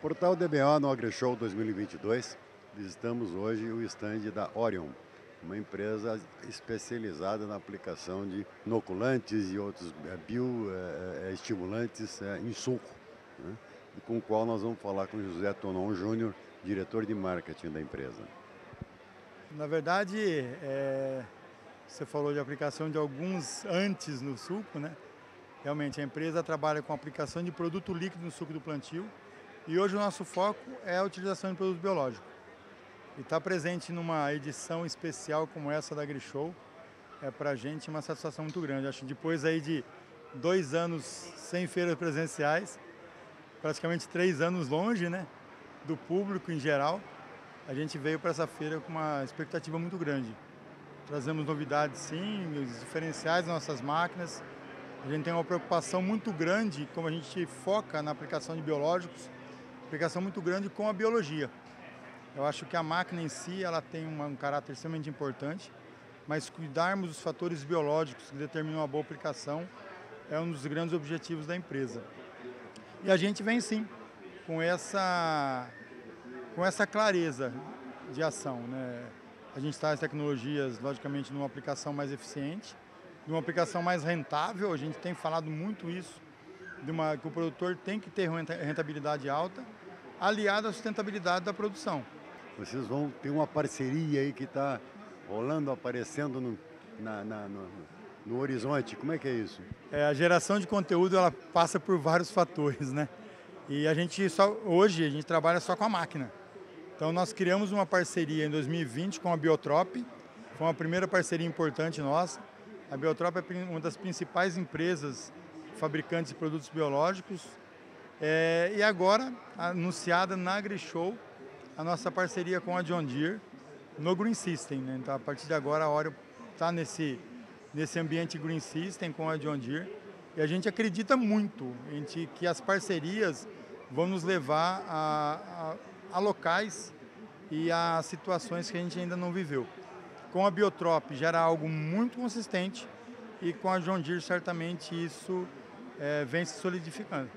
Portal DBO no AgriShow 2022, visitamos hoje o estande da Orion, uma empresa especializada na aplicação de inoculantes e outros bioestimulantes em suco, né? E com o qual nós vamos falar com José Tonon Júnior, diretor de marketing da empresa. Na verdade, você falou de aplicação de alguns antes no suco, né? Realmente, a empresa trabalha com aplicação de produto líquido no suco do plantio e hoje o nosso foco é a utilização de produto biológico. E estar presente numa edição especial como essa da AgriShow é para a gente uma satisfação muito grande. Acho que depois aí de 2 anos sem feiras presenciais, praticamente 3 anos longe, né, do público em geral, a gente veio para essa feira com uma expectativa muito grande. Trazemos novidades sim, os diferenciais das nossas máquinas. A gente tem uma preocupação muito grande, como a gente foca na aplicação de biológicos, aplicação muito grande com a biologia. Eu acho que a máquina em si ela tem um caráter extremamente importante, mas cuidarmos dos fatores biológicos que determinam a boa aplicação é um dos grandes objetivos da empresa. E a gente vem sim com essa clareza de ação, né? A gente traz tecnologias, logicamente, numa aplicação mais eficiente, numa aplicação mais rentável. A gente tem falado muito isso, que o produtor tem que ter rentabilidade alta, aliada à sustentabilidade da produção. Vocês vão ter uma parceria aí que está rolando, aparecendo no horizonte. Como é que é isso? A geração de conteúdo ela passa por vários fatores, né? E hoje a gente trabalha só com a máquina. Então nós criamos uma parceria em 2020 com a Biotrop, foi uma primeira parceria importante nossa. A Biotrop é uma das principais empresas fabricantes de produtos biológicos. E agora, anunciada na AgriShow, a nossa parceria com a John Deere no Green System, né? Então a partir de agora a Orion está nesse ambiente Green System com a John Deere. E a gente acredita muito que as parcerias vão nos levar a locais e a situações que a gente ainda não viveu. Com a Biotrop já era algo muito consistente e com a John Deere certamente isso vem se solidificando.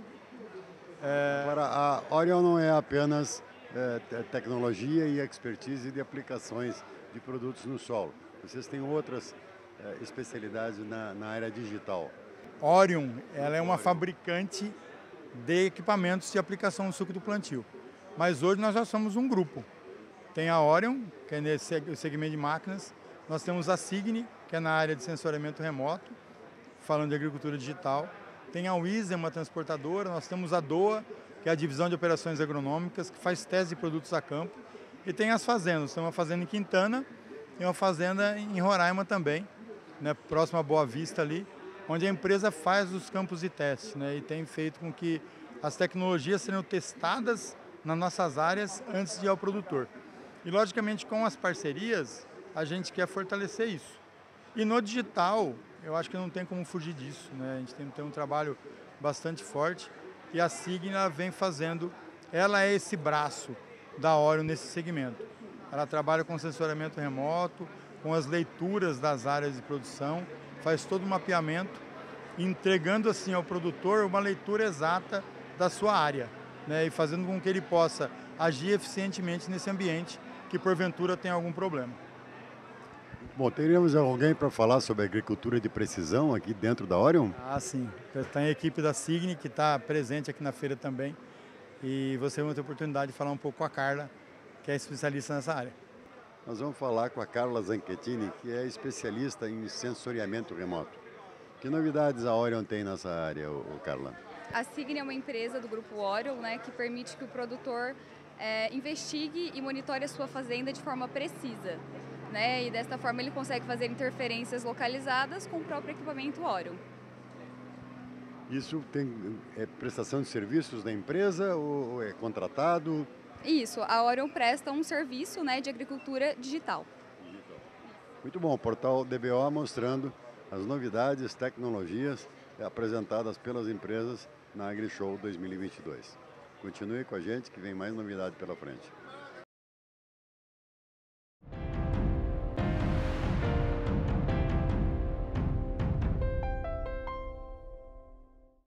Agora, a Orion não é apenas tecnologia e expertise de aplicações de produtos no solo. Vocês têm outras especialidades na área digital. Orion, ela é uma fabricante de equipamentos de aplicação no suco do plantio. Mas hoje nós já somos um grupo. Tem a Orion, que é nesse segmento de máquinas. Nós temos a Signi, que é na área de sensoriamento remoto, falando de agricultura digital. Tem a Wiser, uma transportadora. Nós temos a DOA, que é a divisão de operações agronômicas, que faz teste de produtos a campo. E tem as fazendas. Tem uma fazenda em Quintana e uma fazenda em Roraima também, né, próximo a Boa Vista ali, onde a empresa faz os campos de teste, né, e tem feito com que as tecnologias sejam testadas nas nossas áreas antes de ir ao produtor. E, logicamente, com as parcerias, a gente quer fortalecer isso. E no digital, eu acho que não tem como fugir disso, né? A gente tem que ter um trabalho bastante forte e a Signa vem fazendo, ela é esse braço da Orion nesse segmento. Ela trabalha com sensoriamento remoto, com as leituras das áreas de produção, faz todo o mapeamento, entregando assim ao produtor uma leitura exata da sua área, né, e fazendo com que ele possa agir eficientemente nesse ambiente que porventura tem algum problema. Bom, teríamos alguém para falar sobre agricultura de precisão aqui dentro da Orion? Sim. Tem a equipe da Signi que está presente aqui na feira também e você vai ter a oportunidade de falar um pouco com a Carla, que é especialista nessa área. Nós vamos falar com a Carla Zanchettini, que é especialista em sensoriamento remoto. Que novidades a Orion tem nessa área, Carla? A Signi é uma empresa do grupo Orion, né, que permite que o produtor investigue e monitore a sua fazenda de forma precisa, né, e desta forma ele consegue fazer interferências localizadas com o próprio equipamento Orion. Isso é prestação de serviços da empresa ou é contratado? Isso, a Orion presta um serviço, né, de agricultura digital. Muito bom, o portal DBO mostrando as novidades, tecnologias apresentadas pelas empresas na AgriShow 2022. Continue com a gente que vem mais novidade pela frente.